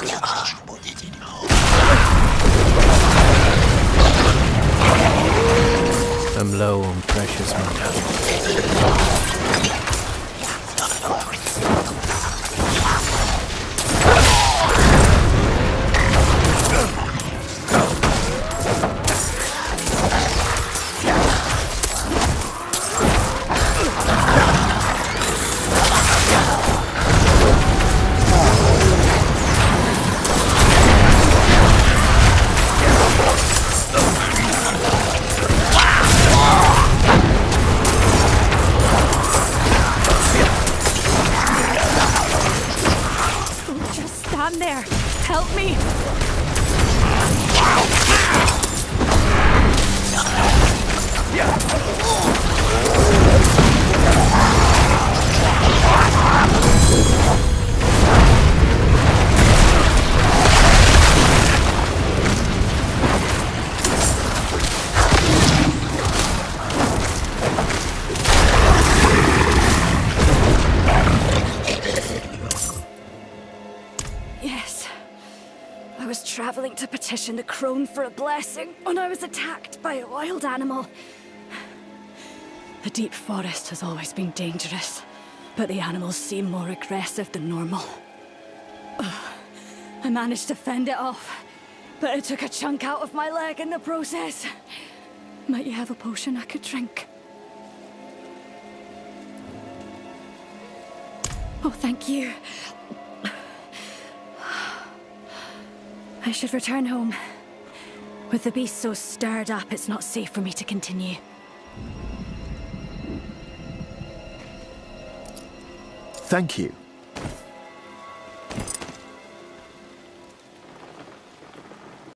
I'm low on precious metals. Stand there! Help me! Yes. I was traveling to petition the crone for a blessing when I was attacked by a wild animal. The deep forest has always been dangerous, but the animals seem more aggressive than normal. I managed to fend it off, but it took a chunk out of my leg in the process. Might you have a potion I could drink? Oh, thank you. I should return home. With the beast so stirred up, it's not safe for me to continue. Thank you.